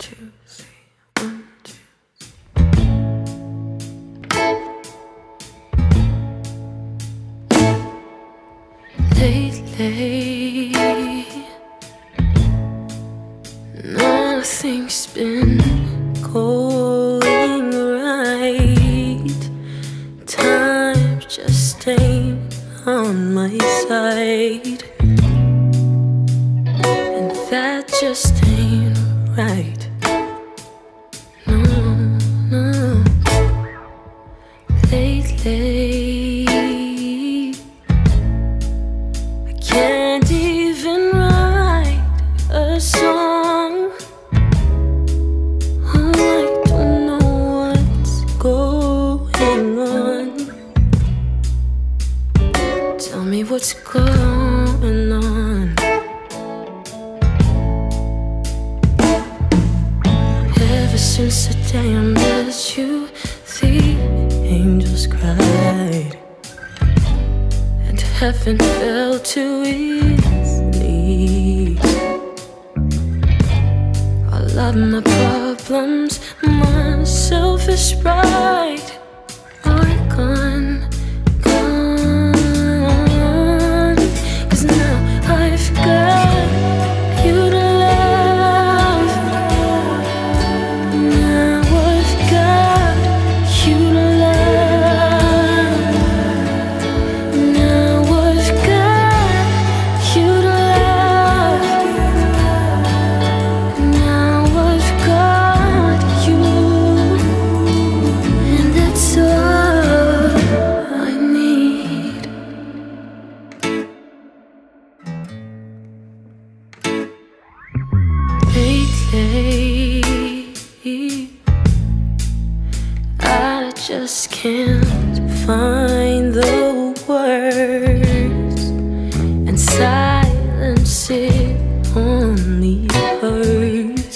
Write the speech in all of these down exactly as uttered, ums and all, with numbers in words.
two, three, one, two. Lately, nothing's been going right. Time just ain't on my side, and that just ain't right. No, no. Lately, I can't even write a song. Oh, I don't know what's going on. Tell me what's going on. Ever since the day I met you, the angels cried and heaven fell to its knees. All of my problems, my selfish pride are gone, gone. 'Cause now I've got you to love. Now I've got you to love. Now I've got you to love. Now I've got you, and that's all I need. Lately, I just can't find the words, and silence it only hurts,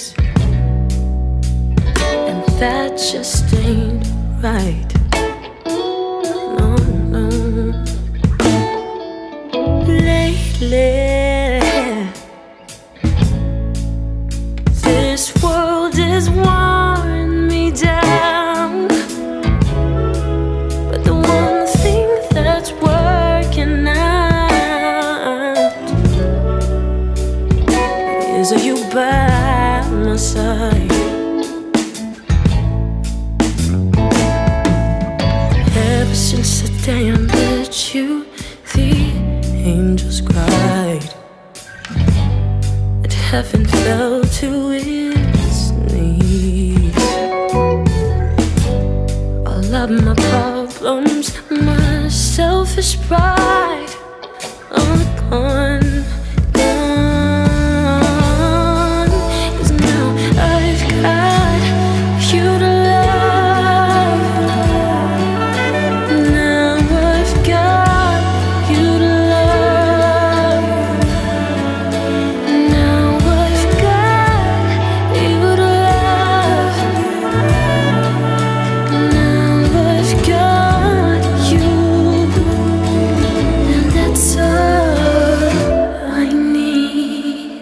and that just ain't right. No, no. Lately, this world is worn me down, but the one thing that's working out is you by my side. Ever since the day I met you, the angels cried and heaven fell to its knees. All of my problems, my selfish pride are gone, gone. 'Cause now I've got you to love. Now I've got you to love. Now I've got you to love. Now I've got you, and that's all I need.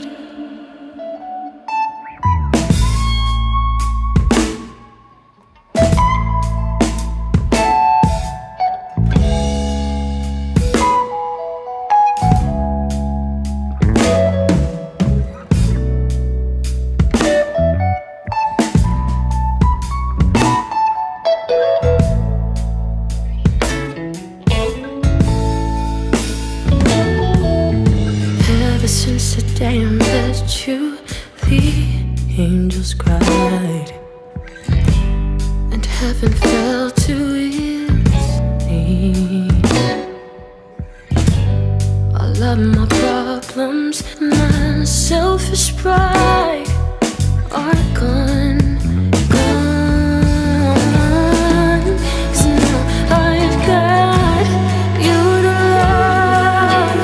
Ever since the day I met you, the angels cried and heaven fell to its knees. All of my problems, my selfish pride are gone, gone. 'Cause now I've got you to love.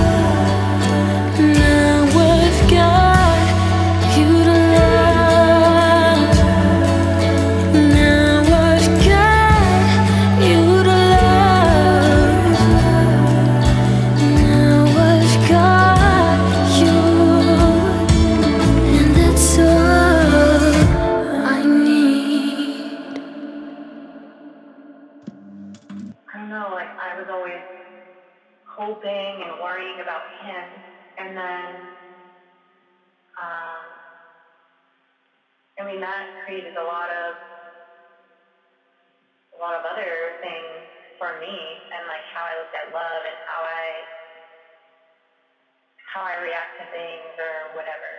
Now I've got you to love. Now I've got you to love. Now I've got you. know, like I was always hoping and worrying about him. And then, um, I mean, that created a lot of, a lot of other things for me and like how I looked at love and how I, how I react to things or whatever.